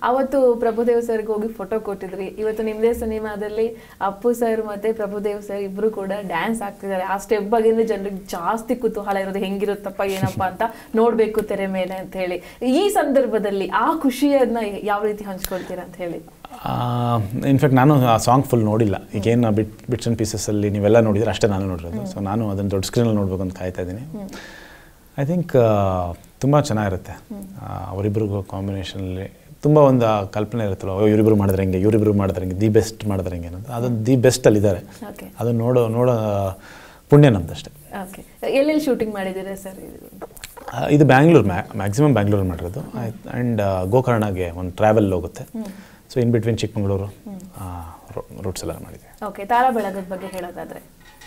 ಅವತ್ತು ಪ್ರಭುದೇವ್ ಸರ್ಗೆ ಹೋಗಿ ಫೋಟೋ ಕೊಟ್ಟಿದ್ರಿ. ಇವತ್ತು ನಿಮ್ಮದೇ ಸಿನಿಮಾದಲ್ಲಿ ಅಪ್ಪು ಸರ್ ಮತ್ತೆ ಪ್ರಭುದೇವ್ ಸರ್ ಇಬ್ರು ಕೂಡ ಡ್ಯಾನ್ಸ್ ಆಗ್ತಿದ್ದಾರೆ. ಆ ಸ್ಟೆಪ್ ಬಗ್ಗೆ ಜನರಿಗೆ ಜಾಸ್ತಿ ಕುತೂಹಲ ಇರೋದು, ಹೆಂಗಿರುತ್ತಪ್ಪ ಏನಪ್ಪಾ ಅಂತ ನೋಡ್ಬೇಕು ತೆರೆ ಮೇಲೆ ಅಂತ ಹೇಳಿ. ಈ ಸಂದರ್ಭದಲ್ಲಿ ಆ ಖುಷಿಯನ್ನ ಯಾವ ರೀತಿ ಹಂಚ್ಕೊಳ್ತೀರಾ ಅಂತ ಹೇಳಿ? ಇನ್ಫ್ಯಾಕ್ಟ್ ನಾನು ಆ ಸಾಂಗ್ ಫುಲ್ ನೋಡಿಲ್ಲ. ಈಗೇನು ಬಿಟ್ಸ್ ಆ್ಯಂಡ್ ಪೀಸಸ್ಸಲ್ಲಿ ನೀವೆಲ್ಲ ನೋಡಿದ್ರೆ ಅಷ್ಟೇ ನಾನು ನೋಡಿರೋದು. ಸೊ ನಾನು ಅದನ್ನು ದೊಡ್ಡ ಸ್ಕ್ರೀನಲ್ಲಿ ನೋಡ್ಬೇಕು ಅಂತ ಕಾಯ್ತಾ ಇದ್ದೀನಿ. ಐ ಥಿಂಕ್ ತುಂಬ ಚೆನ್ನಾಗಿರುತ್ತೆ. ಅವರಿಬ್ಬರಿಗೂ ಕಾಂಬಿನೇಷನಲ್ಲಿ ತುಂಬ ಒಂದು ಕಲ್ಪನೆ ಇರುತ್ತಲ್ಲ, ಇವರಿಬ್ಬರು ಮಾಡಿದ್ರೆ ಹೆಂಗೆ, ಇವರಿಬ್ಬರು ಮಾಡಿದ್ರೆ ಹೆಂಗೆ, ದಿ ಬೆಸ್ಟ್ ಮಾಡಿದ್ರೆ ಹೆಂಗೆ ಅನ್ನೋದು. ಅದೊಂದು ದಿ ಬೆಸ್ಟಲ್ಲಿದ್ದಾರೆ. ಅದನ್ನು ನೋಡೋ ಪುಣ್ಯ ನಮ್ದಷ್ಟೇ. ಎಲ್ಲೆಲ್ಲಿ ಶೂಟಿಂಗ್ ಮಾಡಿದ್ದೀರಾ ಸರ್? ಇದು ಬ್ಯಾಂಗ್ಳೂರು, ಮ್ಯಾಕ್ಸಿಮಮ್ ಬ್ಯಾಂಗ್ಳೂರು ಮಾಡಿರೋದು. ಆ್ಯಂಡ್ ಗೋಕರ್ಣಗೆ ಒಂದು ಟ್ರಾವೆಲ್ ಹೋಗುತ್ತೆ. So in between Chikkamagaluru routes ಎಲ್ಲ ಮಾಡಿದ್ವಿ. ಓಕೆ, ತಾರಾ ಬೆಳಗದ ಬಗ್ಗೆ ಹೇಳೋದಾದರೆ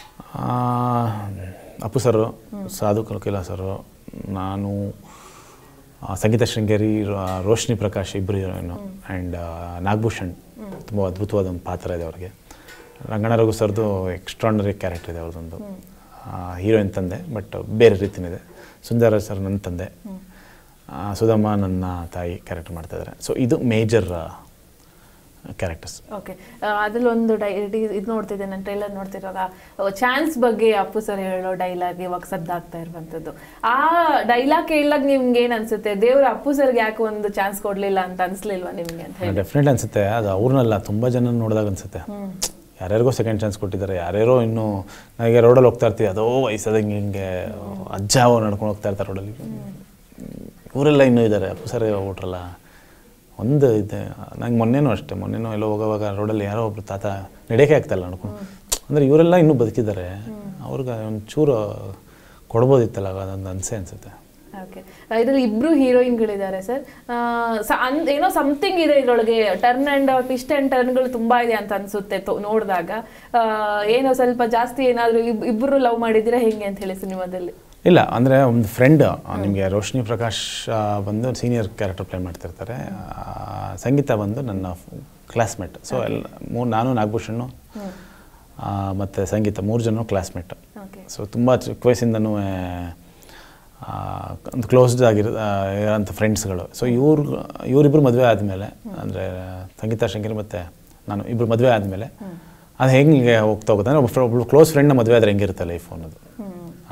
ಅಪ್ಪು ಸರು, ಸಾಧು ಕಲ್ಕಿಲ ಸರು, ನಾನು, ಸಂಗೀತ ಶೃಂಗೇರಿ, ರೋಶ್ನಿ ಪ್ರಕಾಶ್ ಇಬ್ಬರು ಹೀರೋಯಿನು, ಆ್ಯಂಡ್ ನಾಗಭೂಷಣ್ ತುಂಬ ಅದ್ಭುತವಾದ ಒಂದು ಪಾತ್ರ ಇದೆ ಅವ್ರಿಗೆ. ರಂಗಣ ರಘು ಸರ್ದು ಎಕ್ಸ್ಟ್ರಾರ್ನರಿ ಕ್ಯಾರೆಕ್ಟರ್ ಇದೆ ಅವ್ರದ್ದೊಂದು. ಹೀರೋಯಿನ್ ತಂದೆ, ಬಟ್ ಬೇರೆ ರೀತಿಯೇ. ಸುಂದರ ಸರ್ ನನ್ನ ತಂದೆ, ಸುಧಮ್ಮ ನನ್ನ ತಾಯಿ ಕ್ಯಾರೆಕ್ಟರ್ ಮಾಡ್ತಾಯಿದ್ದಾರೆ. ಸೊ ಇದು ಮೇಜರ್ ಕ್ಯಾರೆಕ್ಟರ್ಸ್. ಓಕೆ, ಅದ್ರಲ್ಲಿ ಒಂದು ಇದು ನೋಡ್ತಿದ್ದೆ ನಾನು, ಟ್ರೈಲರ್ ನೋಡ್ತಿರುವಾಗ ಚಾನ್ಸ್ ಬಗ್ಗೆ ಅಪ್ಪು ಸರ್ ಹೇಳೋ ಡೈಲಾಗ್ ಇವಾಗ ಸದ್ದಾಗ್ತಾ ಇರುವಂಥದ್ದು. ಆ ಡೈಲಾಗ್ ಕೇಳಾಗ ನಿಮ್ಗೆ ಏನು ಅನ್ಸುತ್ತೆ? ದೇವ್ರ ಅಪ್ಪು ಸರ್ಗೆ ಯಾಕೆ ಒಂದು ಚಾನ್ಸ್ ಕೊಡಲಿಲ್ಲ ಅಂತ ಅನಿಸ್ಲಿಲ್ವಾ ನಿಮಗೆ ಅಂತ ಹೇಳಿ? ಡೆಫಿನೆಟ್ಲಿ ಅನ್ಸುತ್ತೆ. ಅದು ಅವ್ರನ್ನೆಲ್ಲ ತುಂಬ ಜನ ನೋಡಿದಾಗ ಅನ್ಸುತ್ತೆ. ಯಾರ್ಯಾರಿಗೋ ಸೆಕೆಂಡ್ ಚಾನ್ಸ್ ಕೊಟ್ಟಿದ್ದಾರೆ, ಯಾರ್ಯಾರೋ ಇನ್ನೂ ನನಗೆ ರೋಡಲ್ಲಿ ಹೋಗ್ತಾ ಇರ್ತೀವಿ, ಅದೋ ವಯಸ್ಸಾದಂಗೆ ಹಿಂಗೆ ಅಜ್ಜ ನಡ್ಕೊಂಡು ಹೋಗ್ತಾ ಇರ್ತಾರೆ ರೋಡಲ್ಲಿ. ಇವರೆಲ್ಲ ಇನ್ನೂ ಇದ್ದಾರೆ, ಅಪ್ಪು ಸರ್ ಓಟ್ರಲ್ಲ ಒಂದು ಇದೆ. ನಂಗೆ ಮೊನ್ನೆನೂ ಅಷ್ಟೇ, ಮೊನ್ನೆನೂ ಎಲ್ಲೋ ಹೋಗೋವಾಗ ರೋಡಲ್ಲಿ ಯಾರೋ ಒಬ್ರು ತಾತ ನಡೆಯೋಕೆ ಆಗ್ತಾಯಿಲ್ಲ ನಡ್ಕೊಂಡು. ಅಂದರೆ ಇವರೆಲ್ಲ ಇನ್ನೂ ಬದುಕಿದ್ದಾರೆ, ಅವ್ರಿಗೆ ಒಂಚೂರು ಕೊಡ್ಬೋದಿತ್ತಲ್ಲ, ಅದೊಂದು ಅನಿಸುತ್ತೆ. ಓಕೆ, ಇದರಲ್ಲಿ ಇಬ್ಬರು ಹೀರೋಯಿನ್ಗಳಿದ್ದಾರೆ ಸರ್. ಏನೋ ಸಮಥಿಂಗ್ ಇದೆ ಇದರೊಳಗೆ, ಟರ್ನ್ ಆ್ಯಂಡ್ ಟ್ವಿಸ್ಟ್ ಆ್ಯಂಡ್ ಟರ್ನ್ಗಳು ತುಂಬ ಇದೆ ಅಂತ ಅನಿಸುತ್ತೆ ನೋಡಿದಾಗ. ಏನೋ ಸ್ವಲ್ಪ ಜಾಸ್ತಿ ಏನಾದರೂ ಇಬ್ಬರು ಲವ್ ಮಾಡಿದ್ದೀರಾ ಹೇಗೆ ಅಂತ ಹೇಳಿ ಸಿನಿಮಾದಲ್ಲಿ? ಇಲ್ಲ, ಅಂದರೆ ಒಂದು ಫ್ರೆಂಡ್ ನಿಮಗೆ ರೋಶ್ನಿ ಪ್ರಕಾಶ್ ಬಂದು ಸೀನಿಯರ್ ಕ್ಯಾರೆಕ್ಟರ್ ಪ್ಲೇ ಮಾಡ್ತಿರ್ತಾರೆ. ಸಂಗೀತ ಬಂದು ನನ್ನ ಕ್ಲಾಸ್ಮೇಟ್. ಸೊ ನಾನು, ನಾಗಭೂಷಣ್ಣು ಮತ್ತು ಸಂಗೀತ 3 ಜನ ಕ್ಲಾಸ್ಮೇಟ್. ಸೊ ತುಂಬ ಚಿಕ್ಕ ವಯಸ್ಸಿಂದನೂ ಒಂದು ಕ್ಲೋಸ್ಡ್ ಇರೋಂಥ ಫ್ರೆಂಡ್ಸ್ಗಳು. ಸೊ ಇವರಿಬ್ಬರು ಮದುವೆ ಆದಮೇಲೆ, ಅಂದರೆ ಸಂಗೀತ ಶಂಕರ್ ಮತ್ತು ನಾನು ಇಬ್ಬರು ಮದುವೆ ಆದಮೇಲೆ ಅದು ಹೆಂಗೆ ಹೋಗ್ತಾ ಹೋಗುತ್ತೆ ಅಂದರೆ ಒಬ್ಬಳು ಕ್ಲೋಸ್ ಫ್ರೆಂಡ್ನ ಮದುವೆ ಆದರೆ ಹೆಂಗಿರುತ್ತೆ ಲೈಫ್ ಅನ್ನೋದು.